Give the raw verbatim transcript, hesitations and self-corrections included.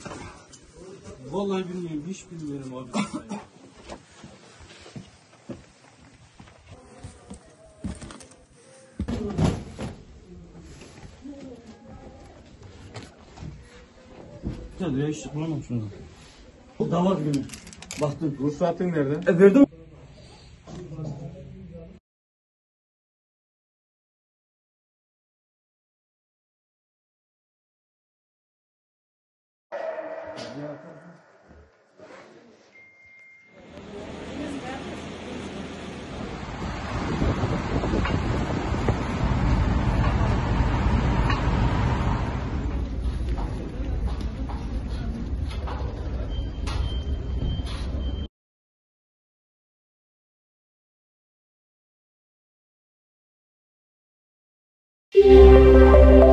Vallahi bilmiyorum, hiç bilmiyorum abi. Ya buraya hiç bulamam şunu. Davar günü. Baktım. Ruhsatın nerede? E verdim. Thank you.